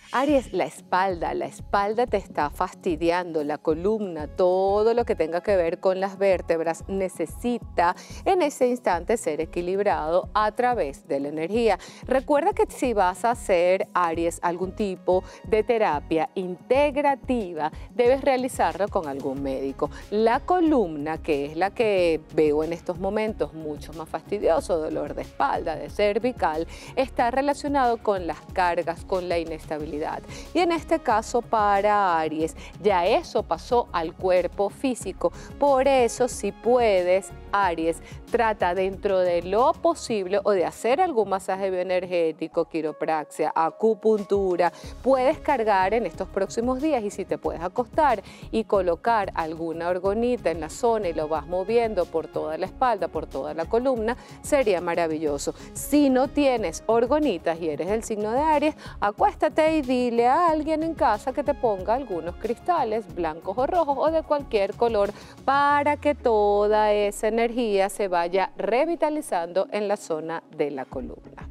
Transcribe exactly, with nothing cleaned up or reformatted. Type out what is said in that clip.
Aries, la espalda, la espalda te está fastidiando, la columna, todo lo que tenga que ver con las vértebras necesita en ese instante ser equilibrado a través de la energía. Recuerda que si vas a hacer, Aries, algún tipo de terapia integrativa, debes realizarlo con algún médico. La columna, que es la que veo en estos momentos mucho más fastidioso, dolor de espalda, de cervical, está relacionado con las cargas, con la inestabilidad. Y en este caso para Aries, ya eso pasó al cuerpo físico. Por eso, si puedes, Aries, trata dentro de lo posible o de hacer algún masaje bioenergético, quiropraxia, acupuntura. Puedes cargar en estos próximos días y si te puedes acostar y colocar alguna orgonita en la zona y lo vas moviendo por toda la espalda, por toda la columna, sería maravilloso. Si no tienes orgonitas y eres del signo de Aries, acuéstate y dile a alguien en casa que te ponga algunos cristales blancos o rojos o de cualquier color para que toda esa energía se vaya revitalizando en la zona de la columna.